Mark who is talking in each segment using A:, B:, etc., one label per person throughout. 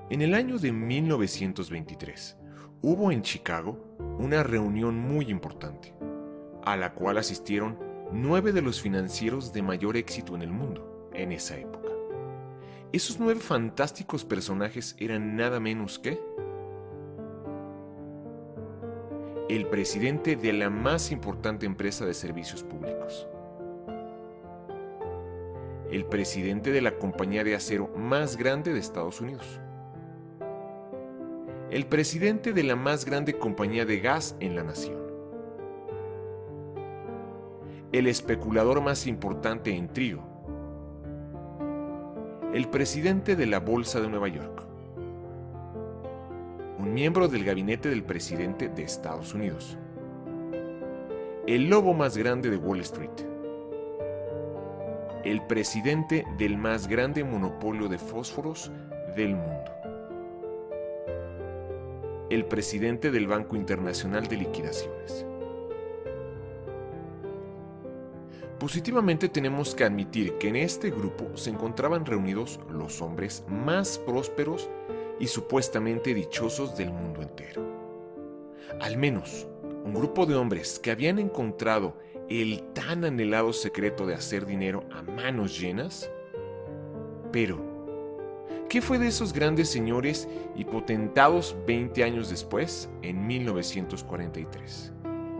A: En el año de 1923, hubo en Chicago una reunión muy importante, a la cual asistieron 9 de los financieros de mayor éxito en el mundo en esa época. Esos 9 fantásticos personajes eran nada menos que el presidente de la más importante empresa de servicios públicos, el presidente de la compañía de acero más grande de Estados Unidos, el presidente de la más grande compañía de gas en la nación, el especulador más importante en trigo, el presidente de la Bolsa de Nueva York, un miembro del gabinete del presidente de Estados Unidos, el lobo más grande de Wall Street, el presidente del más grande monopolio de fósforos del mundo, el presidente del Banco Internacional de Liquidaciones. Positivamente tenemos que admitir que en este grupo se encontraban reunidos los hombres más prósperos y supuestamente dichosos del mundo entero. Al menos un grupo de hombres que habían encontrado el tan anhelado secreto de hacer dinero a manos llenas. Pero, ¿qué fue de esos grandes señores y potentados 20 años después, en 1943?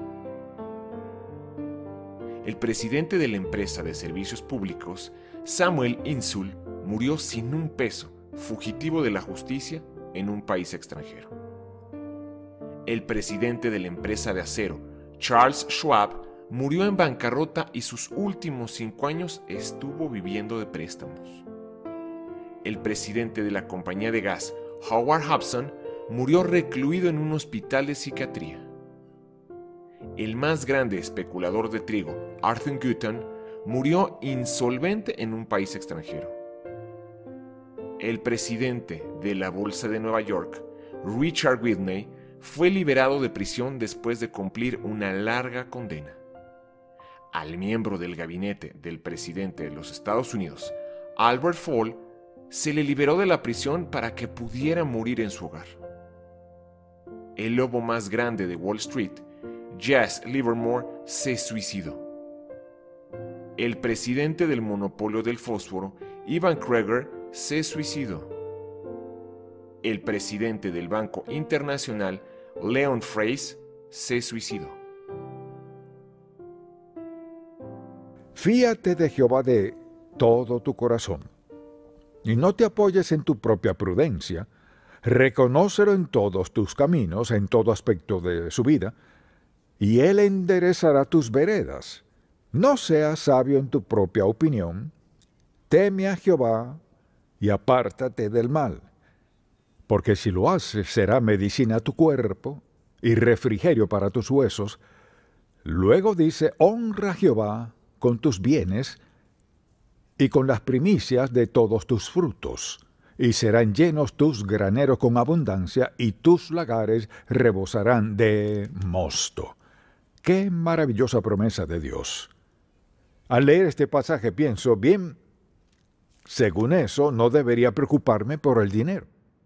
A: El presidente de la empresa de servicios públicos, Samuel Insull, murió sin un peso, fugitivo de la justicia, en un país extranjero. El presidente de la empresa de acero, Charles Schwab, murió en bancarrota y sus últimos 5 años estuvo viviendo de préstamos. El presidente de la compañía de gas, Howard Hobson, murió recluido en un hospital de psiquiatría. El más grande especulador de trigo, Arthur Gutton, murió insolvente en un país extranjero. El presidente de la Bolsa de Nueva York, Richard Whitney, fue liberado de prisión después de cumplir una larga condena. Al miembro del gabinete del presidente de los Estados Unidos, Albert Fall, se le liberó de la prisión para que pudiera morir en su hogar. El lobo más grande de Wall Street, Jesse Livermore, se suicidó. El presidente del monopolio del fósforo, Ivan Krieger, se suicidó. El presidente del Banco Internacional, Leon Fries, se suicidó.
B: Fíate de Jehová de todo tu corazón, y no te apoyes en tu propia prudencia. Reconócelo en todos tus caminos, en todo aspecto de su vida, y Él enderezará tus veredas. No seas sabio en tu propia opinión. Teme a Jehová y apártate del mal, porque si lo haces será medicina a tu cuerpo y refrigerio para tus huesos. Luego dice, honra a Jehová con tus bienes y con las primicias de todos tus frutos, y serán llenos tus graneros con abundancia, y tus lagares rebosarán de mosto. ¡Qué maravillosa promesa de Dios! Al leer este pasaje pienso, bien, según eso no debería preocuparme por el dinero.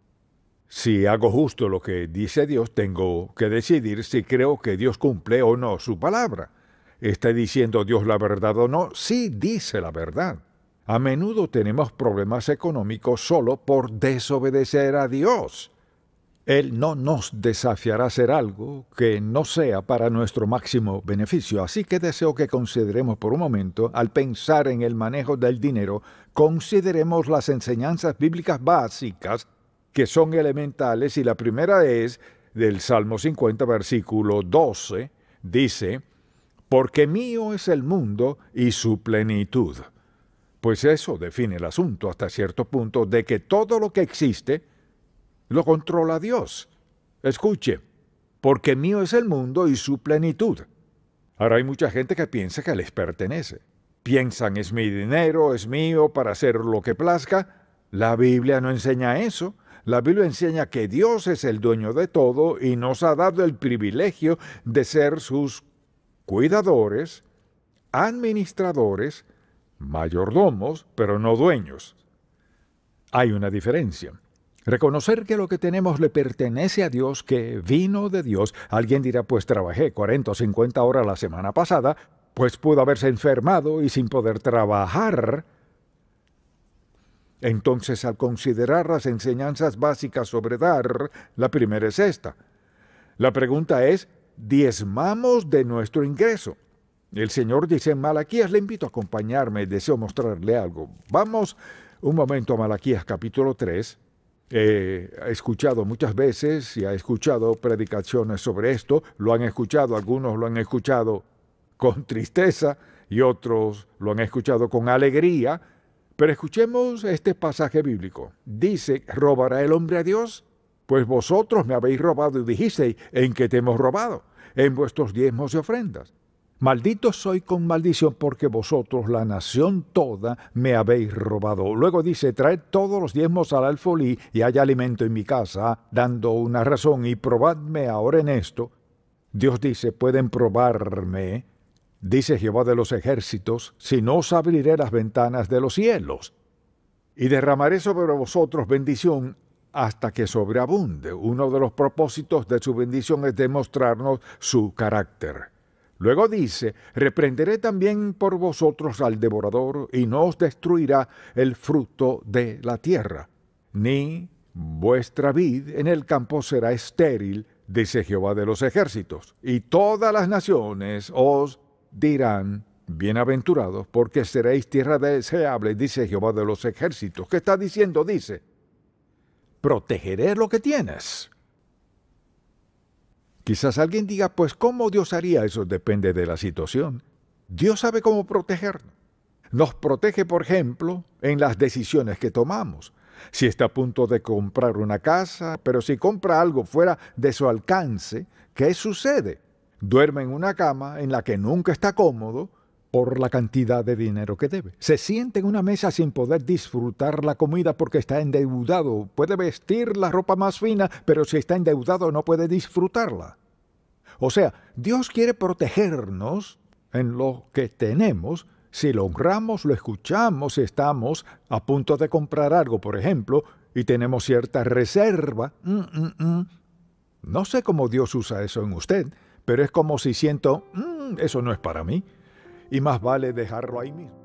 B: Si hago justo lo que dice Dios, tengo que decidir si creo que Dios cumple o no su palabra. ¿Está diciendo Dios la verdad o no? Sí, dice la verdad. A menudo tenemos problemas económicos solo por desobedecer a Dios. Él no nos desafiará a hacer algo que no sea para nuestro máximo beneficio. Así que deseo que consideremos por un momento, al pensar en el manejo del dinero, consideremos las enseñanzas bíblicas básicas que son elementales, y la primera es del Salmo 50, versículo 12, dice, porque mío es el mundo y su plenitud. Pues eso define el asunto hasta cierto punto de que todo lo que existe lo controla Dios. Escuche, porque mío es el mundo y su plenitud. Ahora hay mucha gente que piensa que les pertenece. Piensan, es mi dinero, es mío para hacer lo que plazca. La Biblia no enseña eso. La Biblia enseña que Dios es el dueño de todo y nos ha dado el privilegio de ser sus cuidadores, administradores, mayordomos, pero no dueños. Hay una diferencia. Reconocer que lo que tenemos le pertenece a Dios, que vino de Dios. Alguien dirá, pues trabajé 40 o 50 horas la semana pasada, pues pudo haberse enfermado y sin poder trabajar. Entonces, al considerar las enseñanzas básicas sobre dar, la primera es esta. La pregunta es, ¿diezmamos de nuestro ingreso? El Señor dice en Malaquías, le invito a acompañarme, deseo mostrarle algo. Vamos un momento a Malaquías capítulo 3. He escuchado muchas veces y he escuchado predicaciones sobre esto. Lo han escuchado, algunos lo han escuchado con tristeza y otros lo han escuchado con alegría. Pero escuchemos este pasaje bíblico. Dice, ¿robará el hombre a Dios? Pues vosotros me habéis robado y dijisteis, ¿en qué te hemos robado? En vuestros diezmos y ofrendas. Maldito soy con maldición porque vosotros, la nación toda, me habéis robado. Luego dice, traed todos los diezmos al alfolí y haya alimento en mi casa, dando una razón y probadme ahora en esto. Dios dice, pueden probarme, dice Jehová de los ejércitos, si no os abriré las ventanas de los cielos y derramaré sobre vosotros bendición hasta que sobreabunde. Uno de los propósitos de su bendición es demostrarnos su carácter. Luego dice, reprenderé también por vosotros al devorador, y no os destruirá el fruto de la tierra, ni vuestra vid en el campo será estéril, dice Jehová de los ejércitos. Y todas las naciones os dirán, bienaventurados, porque seréis tierra deseable, dice Jehová de los ejércitos. ¿Qué está diciendo? Dice, protegeré lo que tienes. Quizás alguien diga, pues ¿cómo Dios haría eso? Depende de la situación. Dios sabe cómo protegernos. Nos protege, por ejemplo, en las decisiones que tomamos. Si está a punto de comprar una casa, pero si compra algo fuera de su alcance, ¿qué sucede? Duerme en una cama en la que nunca está cómodo por la cantidad de dinero que debe. Se sienta en una mesa sin poder disfrutar la comida porque está endeudado. Puede vestir la ropa más fina, pero si está endeudado no puede disfrutarla. O sea, Dios quiere protegernos en lo que tenemos. Si lo honramos, lo escuchamos, si estamos a punto de comprar algo, por ejemplo, y tenemos cierta reserva. No sé cómo Dios usa eso en usted, pero es como si siento, eso no es para mí, y más vale dejarlo ahí mismo.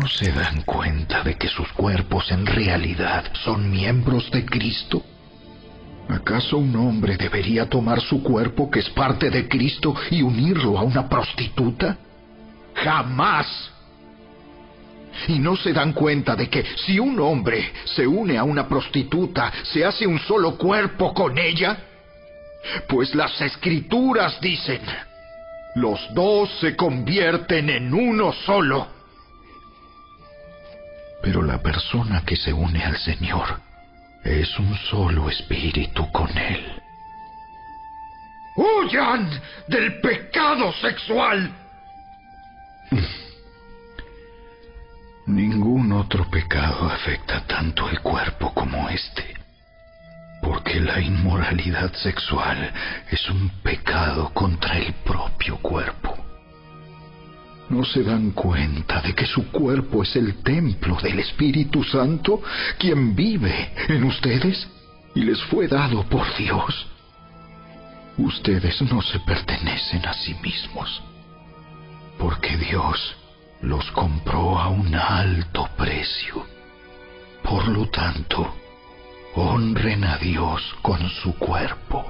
C: ¿No se dan cuenta de que sus cuerpos en realidad son miembros de Cristo? ¿Acaso un hombre debería tomar su cuerpo, que es parte de Cristo, y unirlo a una prostituta? ¡Jamás! ¿Y no se dan cuenta de que si un hombre se une a una prostituta, se hace un solo cuerpo con ella? Pues las Escrituras dicen: los dos se convierten en uno solo. Pero la persona que se une al Señor es un solo espíritu con Él. ¡Huyan del pecado sexual! Ningún otro pecado afecta tanto el cuerpo como este, porque la inmoralidad sexual es un pecado contra el propio cuerpo. ¿No se dan cuenta de que su cuerpo es el templo del Espíritu Santo, quien vive en ustedes y les fue dado por Dios? Ustedes no se pertenecen a sí mismos, porque Dios los compró a un alto precio. Por lo tanto, honren a Dios con su cuerpo.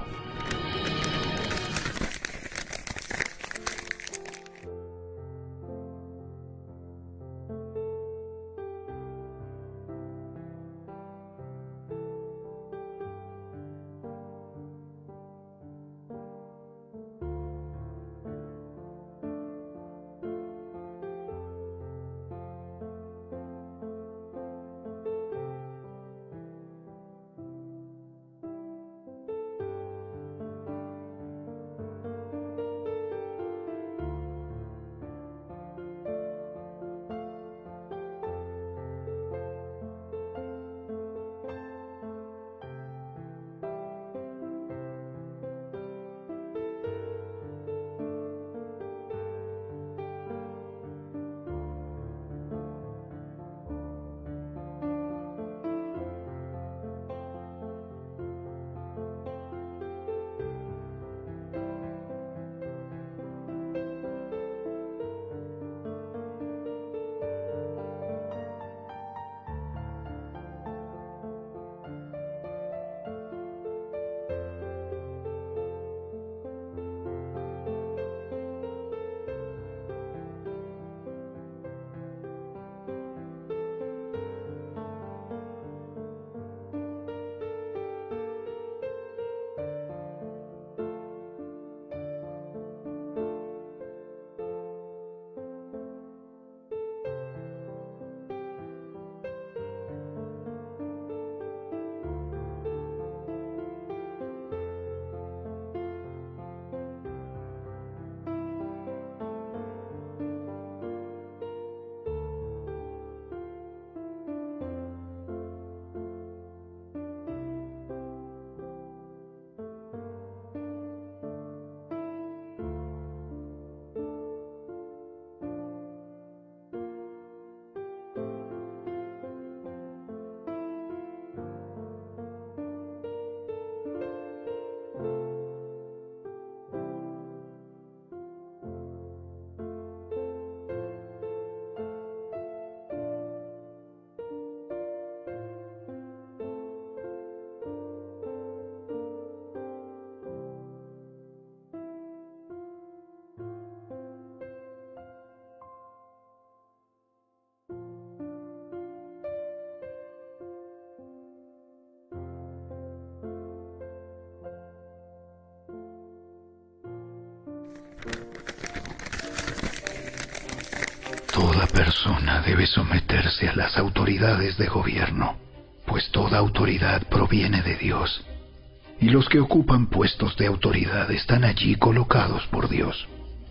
C: Toda persona debe someterse a las autoridades de gobierno, pues toda autoridad proviene de Dios, y los que ocupan puestos de autoridad están allí colocados por Dios.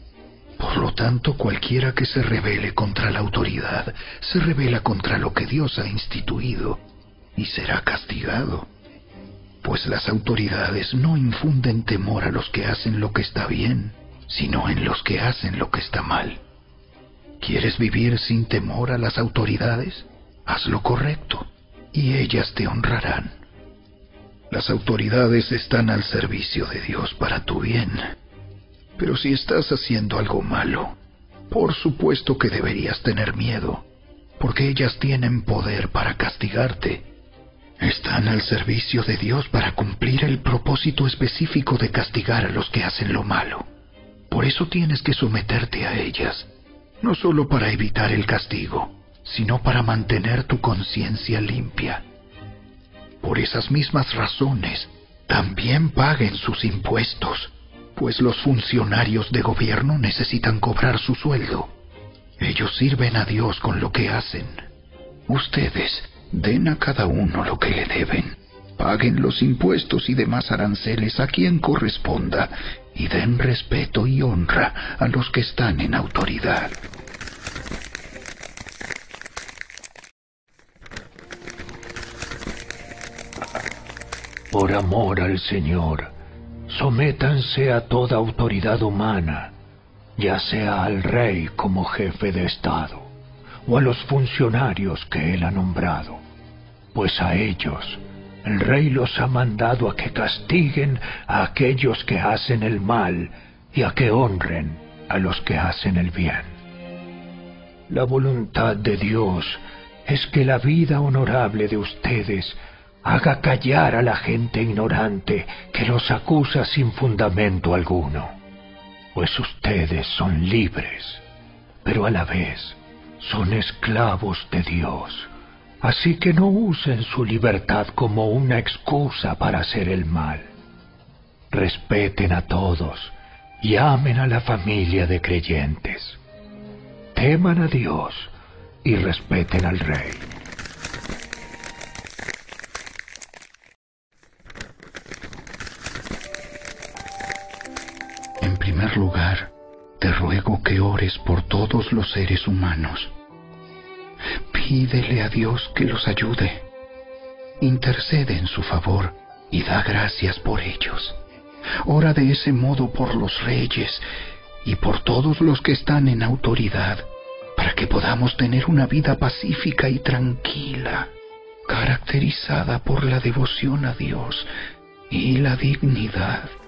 C: Por lo tanto, cualquiera que se rebele contra la autoridad, se rebela contra lo que Dios ha instituido, y será castigado. Pues las autoridades no infunden temor a los que hacen lo que está bien, sino en los que hacen lo que está mal. ¿Quieres vivir sin temor a las autoridades? Haz lo correcto, y ellas te honrarán. Las autoridades están al servicio de Dios para tu bien. Pero si estás haciendo algo malo, por supuesto que deberías tener miedo, porque ellas tienen poder para castigarte. Están al servicio de Dios para cumplir el propósito específico de castigar a los que hacen lo malo. Por eso tienes que someterte a ellas, no solo para evitar el castigo, sino para mantener tu conciencia limpia. Por esas mismas razones, también paguen sus impuestos, pues los funcionarios de gobierno necesitan cobrar su sueldo. Ellos sirven a Dios con lo que hacen. Ustedes den a cada uno lo que le deben. Paguen los impuestos y demás aranceles a quien corresponda, y den respeto y honra a los que están en autoridad.
D: Por amor al Señor, sométanse a toda autoridad humana, ya sea al rey como jefe de Estado, o a los funcionarios que él ha nombrado, pues a ellos el rey los ha mandado a que castiguen a aquellos que hacen el mal y a que honren a los que hacen el bien. La voluntad de Dios es que la vida honorable de ustedes haga callar a la gente ignorante que los acusa sin fundamento alguno, pues ustedes son libres, pero a la vez son esclavos de Dios. Así que no usen su libertad como una excusa para hacer el mal. Respeten a todos y amen a la familia de creyentes. Teman a Dios y respeten al Rey.
C: En primer lugar, te ruego que ores por todos los seres humanos. Pídele a Dios que los ayude. Intercede en su favor y da gracias por ellos. Ora de ese modo por los reyes y por todos los que están en autoridad, para que podamos tener una vida pacífica y tranquila, caracterizada por la devoción a Dios y la dignidad.